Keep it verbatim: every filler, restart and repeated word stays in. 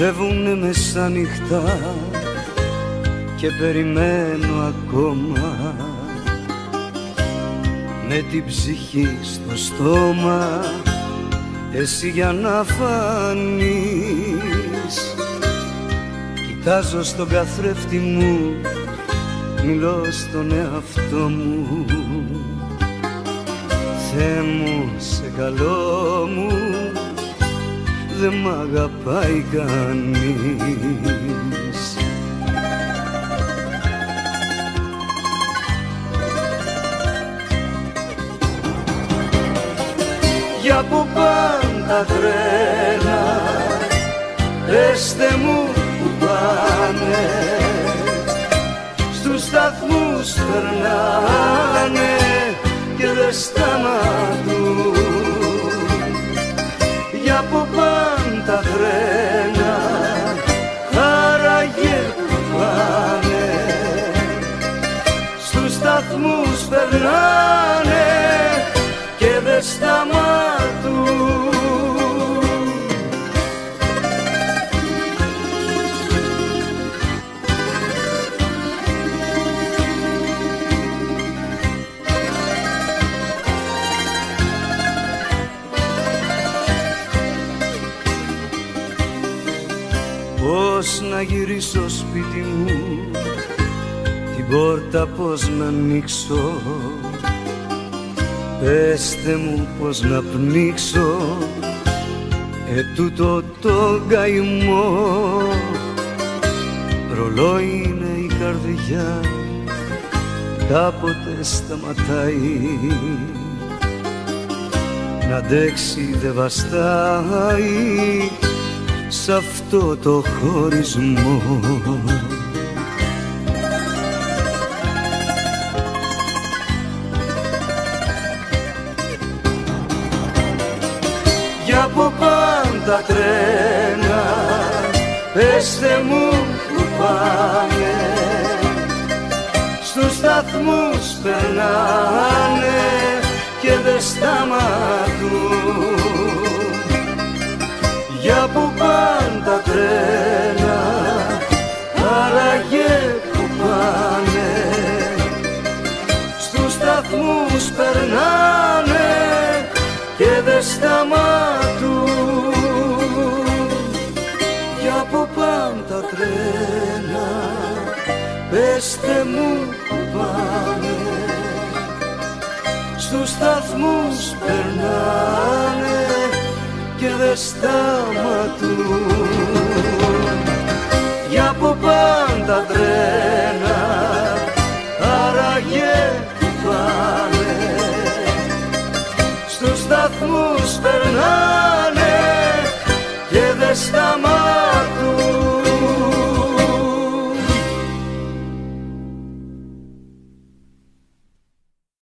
Φεύγουνε μεσάνυχτα και περιμένω ακόμα, με την ψυχή στο στόμα, εσύ για να φανείς. Κοιτάζω στον καθρέφτη μου, μιλώ στον εαυτό μου, Θεέ μου, σε καλό μου, δεν μ' αγαπάει κανείς. Για από πάντα τρένα, πέστε μου που πάνε, στους σταθμούς περνάνε και δεν σταματούν. Για από πάντα τρένα, άραγε που πάνε, στους σταθμούς περνάνε και δεν σταματούν. Πώς να γυρίσω σπίτι μου, την πόρτα πώς να ανοίξω, πέστε μου πώς να πνίξω ετούτο το καημό. Ρολόι είναι η καρδιά, κάποτε σταματάει, να αντέξει δεν βαστάει σ' αυτό το χωρισμό. Για από πάντα τρένα, πέστε μου που πάνε, στους σταθμούς περνάνε και δεν σταματούν. Για από πάντα τρένα, άραγε που πάνε, στους σταθμούς περνάνε και δεν σταματούν. Για από πάντα τρένα, πέστε μου που πάνε, στους σταθμούς περνάνε και δεν σταματούν. Για από πάντα τρένα,